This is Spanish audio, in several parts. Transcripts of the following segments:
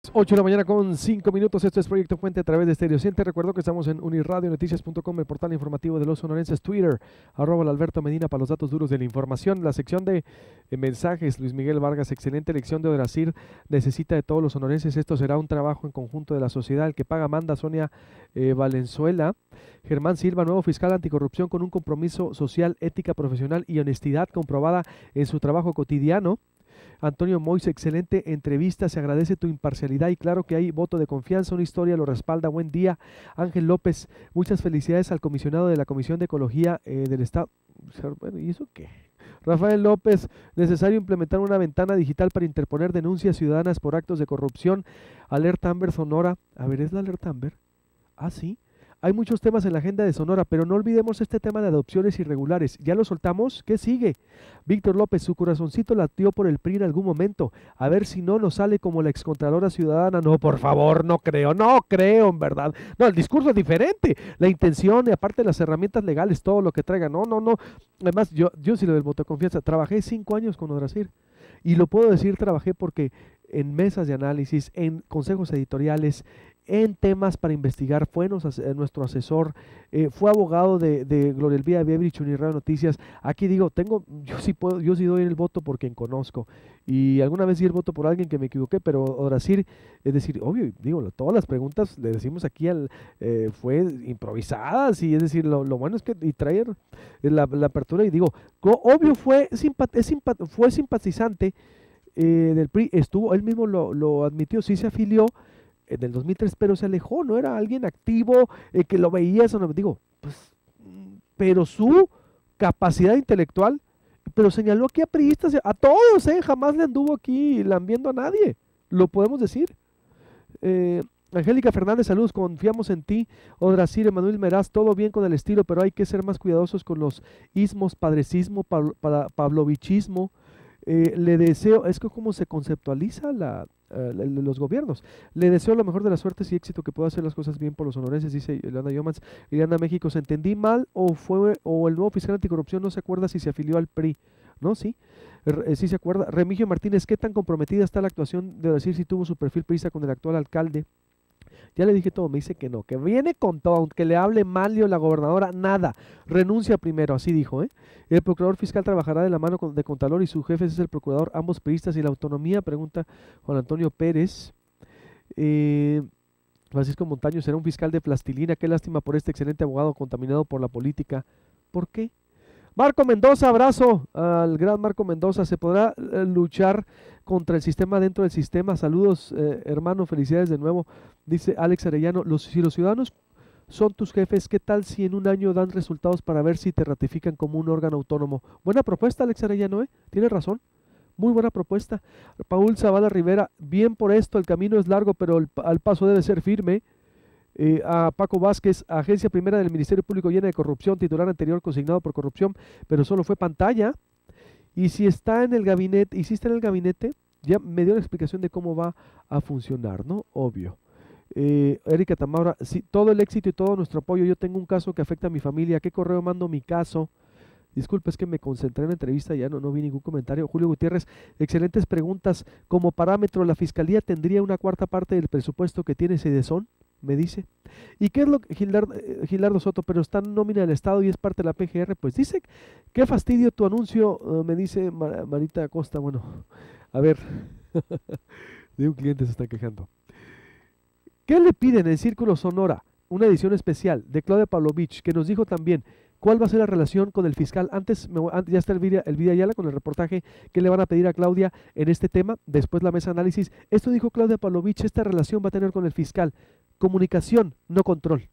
8 de la mañana con 5 minutos. Esto es Proyecto Puente a través de Stereo 100. Te recuerdo que estamos en unirradionoticias.com, el portal informativo de los sonorenses. Twitter, @Alberto Medina para los datos duros de la información. La sección de mensajes, Luis Miguel Vargas, excelente elección de Odrasir, necesita de todos los sonorenses. Esto será un trabajo en conjunto de la sociedad. El que paga manda. Sonia Valenzuela. Germán Silva, nuevo fiscal anticorrupción con un compromiso social, ética profesional y honestidad comprobada en su trabajo cotidiano. Antonio Mois, excelente entrevista, se agradece tu imparcialidad y claro que hay voto de confianza, una historia lo respalda, buen día. Ángel López, muchas felicidades al comisionado de la Comisión de Ecología del Estado. Bueno, ¿y eso qué? Rafael López, necesario implementar una ventana digital para interponer denuncias ciudadanas por actos de corrupción. Alerta Amber Sonora, a ver, ¿es la Alerta Amber? Ah, sí. Hay muchos temas en la agenda de Sonora, pero no olvidemos este tema de adopciones irregulares. ¿Ya lo soltamos? ¿Qué sigue? Víctor López, su corazoncito latió por el PRI en algún momento. A ver si no nos sale como la excontralora ciudadana. No, por favor, no creo, en verdad. No, el discurso es diferente. La intención y aparte las herramientas legales, todo lo que traiga. No. Además, yo sí lo del voto de confianza. Trabajé 5 años con Odrasir. Y lo puedo decir, trabajé porque en mesas de análisis, en consejos editoriales, en temas para investigar, fue nuestro asesor, fue abogado de Gloria Elvira Biebrich, Unirradio Noticias. Aquí digo, yo sí doy el voto por quien conozco. Y alguna vez di el voto por alguien que me equivoqué, pero Odrasir, es decir, obvio, digo, todas las preguntas le decimos aquí fue improvisadas, y es decir, lo bueno es que y traer la apertura, y digo, obvio fue simpatizante del PRI, él mismo lo admitió, sí se afilió en el 2003, pero se alejó, no era alguien activo, que lo veía, eso no, digo, pues, pero su capacidad intelectual, pero señaló aquí a priistas, a todos, jamás le anduvo aquí lambiendo a nadie, lo podemos decir. Angélica Fernández, saludos, confiamos en ti. Odrasir, Emanuel Meraz, todo bien con el estilo, pero hay que ser más cuidadosos con los ismos, padrecismo, pavlovichismo. Le deseo, es que cómo se conceptualiza los gobiernos. Le deseo lo mejor de las suertes y éxito, que pueda hacer las cosas bien por los sonorenses, dice Eliana Yomans. Eliana México, ¿se entendí mal o el nuevo fiscal anticorrupción no se acuerda si se afilió al PRI? ¿No? Sí. Sí se acuerda. Remigio Martínez, ¿qué tan comprometida está la actuación de decir si tuvo su perfil priista con el actual alcalde? Ya le dije todo, me dice que no, que viene con todo, aunque le hable mal la gobernadora, nada, renuncia primero, así dijo. El procurador fiscal trabajará de la mano de Contralor y su jefe es el procurador, ambos priistas. Y la autonomía, pregunta Juan Antonio Pérez. Francisco Montaño, ¿será un fiscal de plastilina? Qué lástima por este excelente abogado contaminado por la política. ¿Por qué? Marco Mendoza, abrazo al gran Marco Mendoza. ¿Se podrá luchar contra el sistema dentro del sistema? Saludos, hermano, felicidades de nuevo. Dice Alex Arellano, si los ciudadanos son tus jefes, ¿qué tal si en un año dan resultados para ver si te ratifican como un órgano autónomo? Buena propuesta, Alex Arellano, tienes razón. Muy buena propuesta. Paul Zavala Rivera, bien por esto, el camino es largo, pero al paso debe ser firme. A Paco Vázquez, agencia primera del Ministerio Público llena de corrupción, titular anterior consignado por corrupción, pero solo fue pantalla. Y si está en el gabinete, ya me dio la explicación de cómo va a funcionar, ¿no? Obvio. Erika Tamaura, sí, todo el éxito y todo nuestro apoyo. Yo tengo un caso que afecta a mi familia. ¿A qué correo mando mi caso? Disculpe, es que me concentré en la entrevista, ya no vi ningún comentario. Julio Gutiérrez, excelentes preguntas. Como parámetro, ¿la Fiscalía tendría una cuarta parte del presupuesto que tiene Sedesón? Me dice. ¿Y qué es lo que Gilardo Soto? Pero está en nómina del Estado y es parte de la PGR. Pues dice, qué fastidio tu anuncio, me dice Marita Acosta. Bueno, a ver, de un cliente se está quejando. ¿Qué le piden en el Círculo Sonora? Una edición especial de Claudia Pavlovich, que nos dijo también cuál va a ser la relación con el fiscal. Antes ya está Elvira Ayala con el reportaje que le van a pedir a Claudia en este tema. Después la mesa de análisis. Esto dijo Claudia Pavlovich, esta relación va a tener con el fiscal. Comunicación, no control.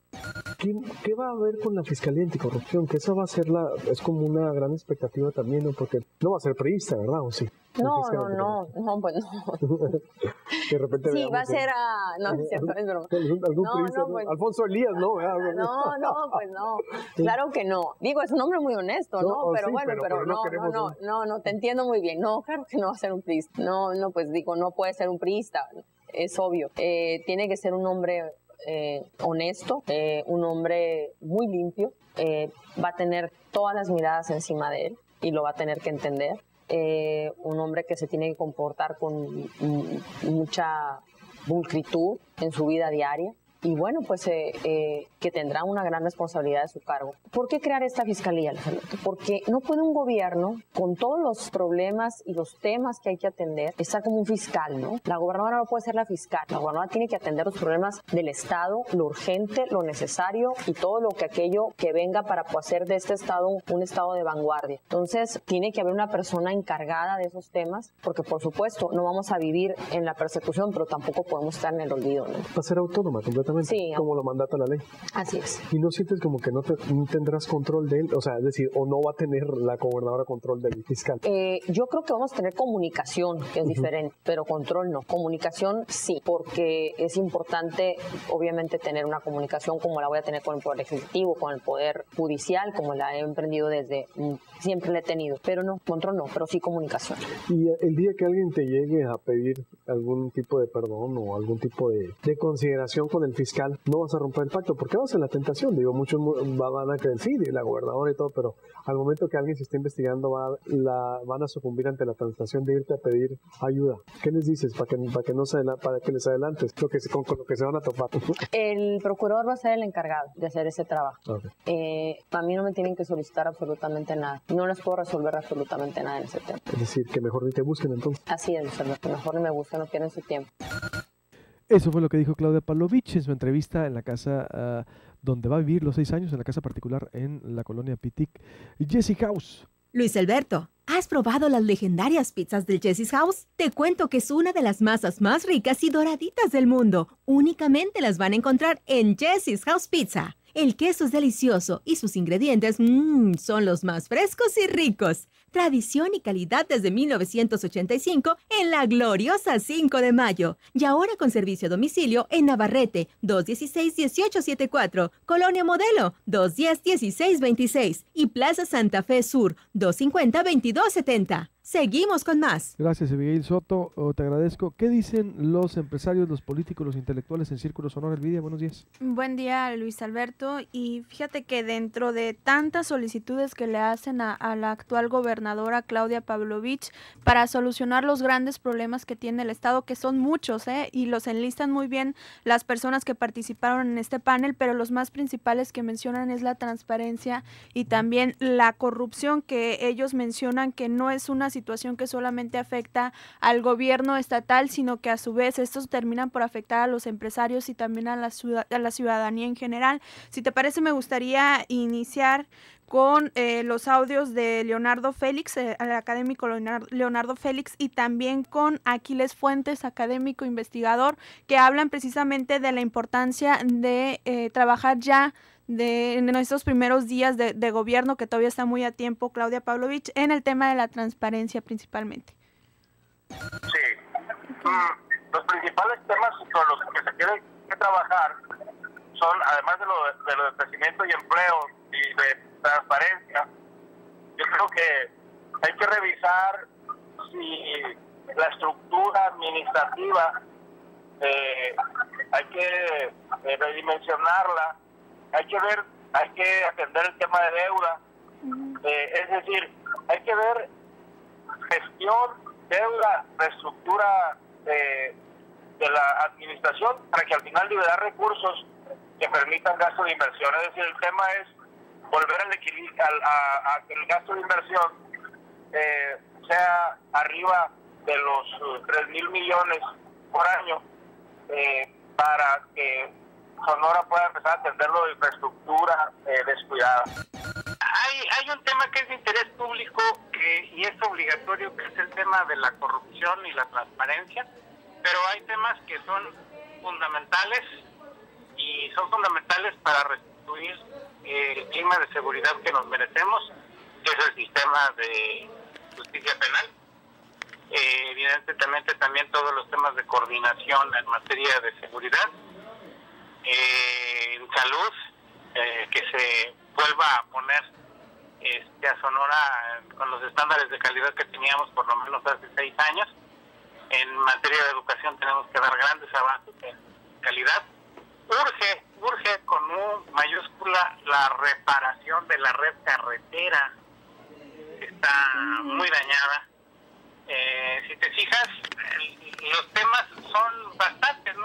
¿Qué va a haber con la Fiscalía Anticorrupción? Que esa va a ser es como una gran expectativa también, ¿no? Porque no va a ser priista, ¿verdad? ¿O sí? No, pues no. De repente sí, va a ser no, es cierto, es broma. ¿Algún priista? Pues, Alfonso Elías, ¿no? Pues no. Claro que no. Digo, es un hombre muy honesto, ¿no? Pero sí, bueno, pero no, te entiendo muy bien. No, claro que no va a ser un priista. No, pues digo, no puede ser un priista. Es obvio. Tiene que ser un hombre honesto, un hombre muy limpio, va a tener todas las miradas encima de él y lo va a tener que entender, un hombre que se tiene que comportar con mucha pulcritud en su vida diaria. Y bueno, pues que tendrá una gran responsabilidad de su cargo. ¿Por qué crear esta fiscalía? Porque no puede un gobierno, con todos los problemas y los temas que hay que atender, estar como un fiscal, ¿no? La gobernadora no puede ser la fiscal. La gobernadora tiene que atender los problemas del Estado, lo urgente, lo necesario y todo lo que aquello que venga para hacer de este Estado un Estado de vanguardia. Entonces, tiene que haber una persona encargada de esos temas, porque por supuesto no vamos a vivir en la persecución, pero tampoco podemos estar en el olvido, ¿no? Va a ser autónoma completamente. Sí, como lo mandata la ley. Así es. ¿Y no sientes como que no tendrás control de él? O sea, es decir, o no va a tener la gobernadora control del fiscal. Yo creo que vamos a tener comunicación, que es diferente, pero control no. Comunicación sí, porque es importante, obviamente, tener una comunicación como la voy a tener con el Poder Ejecutivo, con el Poder Judicial, como la he emprendido siempre la he tenido. Pero no, control no, pero sí comunicación. Y el día que alguien te llegue a pedir algún tipo de perdón o algún tipo de consideración con el fiscal, no vas a romper el pacto, porque vas a la tentación. Digo, muchos van a creer, sí, la gobernadora y todo, pero al momento que alguien se esté investigando van a sucumbir ante la tentación de irte a pedir ayuda. ¿Qué les dices para que les adelantes con lo que se van a topar? El procurador va a ser el encargado de hacer ese trabajo. Okay. A mí no me tienen que solicitar absolutamente nada. No les puedo resolver absolutamente nada en ese tema. Es decir, que mejor ni te busquen entonces. Así es, que mejor ni me busquen, no pierden su tiempo. Eso fue lo que dijo Claudia Pavlovich en su entrevista en la casa donde va a vivir los 6 años, en la casa particular en la colonia Pitic, Jessie House. Luis Alberto, ¿has probado las legendarias pizzas del Jessie's House? Te cuento que es una de las masas más ricas y doraditas del mundo. Únicamente las van a encontrar en Jessie's House Pizza. El queso es delicioso y sus ingredientes son los más frescos y ricos. Tradición y calidad desde 1985 en la gloriosa 5 de Mayo. Y ahora con servicio a domicilio en Navarrete, 216-1874, Colonia Modelo, 210-1626 y Plaza Santa Fe Sur, 250-2270. Seguimos con más. Gracias, Abigail Soto, te agradezco. ¿Qué dicen los empresarios, los políticos, los intelectuales en Círculo Sonora? Elvidia, buenos días. Buen día, Luis Alberto. Y fíjate que dentro de tantas solicitudes que le hacen a la actual gobernadora Claudia Pavlovich para solucionar los grandes problemas que tiene el Estado, que son muchos, y los enlistan muy bien las personas que participaron en este panel, pero los más principales que mencionan es la transparencia y también la corrupción, que ellos mencionan que no es una situación que solamente afecta al gobierno estatal, sino que a su vez estos terminan por afectar a los empresarios y también a la ciudadanía en general. Si te parece, me gustaría iniciar con los audios de Leonardo Félix, el académico Leonardo Félix, y también con Aquiles Fuentes, académico investigador, que hablan precisamente de la importancia de trabajar ya en estos primeros días de gobierno, que todavía está muy a tiempo Claudia Pavlovich, en el tema de la transparencia principalmente. Sí, los principales temas con los que se tiene que trabajar son, además de lo de crecimiento y empleo y de transparencia, yo creo que hay que revisar si la estructura administrativa hay que redimensionarla. Hay que atender el tema de deuda, es decir, hay que ver gestión, deuda, reestructura de la administración para que al final liberar recursos que permitan gasto de inversión. Es decir, el tema es volver al equilibrio, a que el gasto de inversión sea arriba de los 3,000 millones por año para que Sonora pueda empezar a atenderlo de infraestructura descuidada. Hay un tema que es de interés público y es obligatorio, que es el tema de la corrupción y la transparencia, pero hay temas que son fundamentales y son fundamentales para restituir el clima de seguridad que nos merecemos, que es el sistema de justicia penal. Evidentemente también todos los temas de coordinación en materia de seguridad. En salud, que se vuelva a poner a Sonora con los estándares de calidad que teníamos por lo menos hace 6 años. En materia de educación tenemos que dar grandes avances en calidad. Urge con U mayúscula la reparación de la red carretera, que está muy dañada. Si te fijas, los temas son bastantes,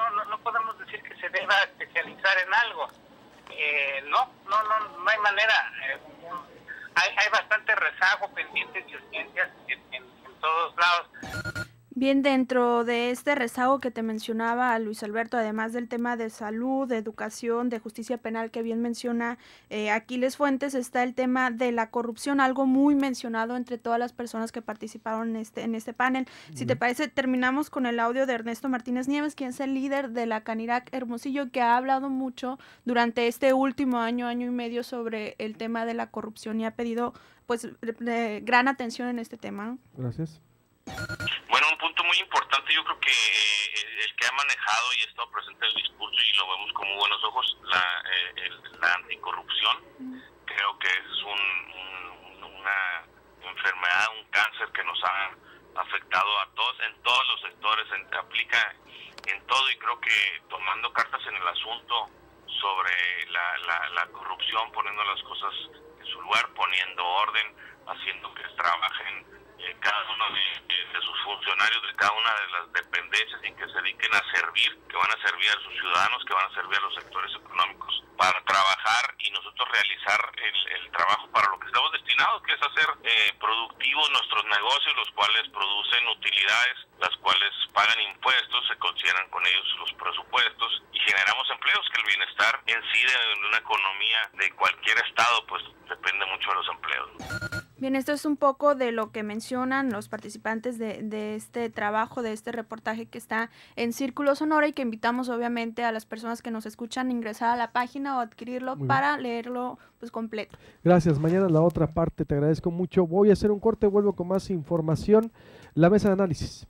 No hay manera. Hay bastante rezago, pendientes y urgencias en todos lados. Bien, dentro de este rezago que te mencionaba Luis Alberto, además del tema de salud, de educación, de justicia penal que bien menciona Aquiles Fuentes, está el tema de la corrupción, algo muy mencionado entre todas las personas que participaron en este panel. Si te parece, terminamos con el audio de Ernesto Martínez Nieves, quien es el líder de la Canirac Hermosillo, que ha hablado mucho durante este último año y medio sobre el tema de la corrupción y ha pedido pues gran atención en este tema, ¿no? Gracias. Bueno, un punto muy importante, yo creo que el que ha manejado y ha estado presente en el discurso y lo vemos con muy buenos ojos, la anticorrupción, creo que es una enfermedad, un cáncer que nos ha afectado a todos, en todos los sectores, aplica en todo, y creo que tomando cartas en el asunto sobre la corrupción, poniendo las cosas en su lugar, poniendo orden, haciendo que trabajen cada uno de sus funcionarios de cada una de las dependencias y que se dediquen a servir, que van a servir a sus ciudadanos, que van a servir a los sectores económicos para trabajar y nosotros realizar el trabajo para lo que estamos destinados, que es hacer productivos nuestros negocios, los cuales producen utilidades, las cuales pagan impuestos, se consideran con ellos los presupuestos y generamos empleos, que el bienestar en sí de una economía de cualquier estado pues depende mucho de los empleos. Bien, esto es un poco de lo que mencionan los participantes de este trabajo, de este reportaje que está en Círculo Sonora y que invitamos obviamente a las personas que nos escuchan a ingresar a la página o adquirirlo para leerlo pues completo. Gracias, mañana la otra parte, te agradezco mucho. Voy a hacer un corte, vuelvo con más información. La mesa de análisis.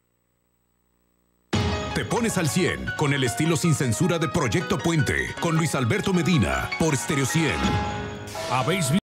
Te pones al 100 con el estilo sin censura de Proyecto Puente, con Luis Alberto Medina, por Stereo 100.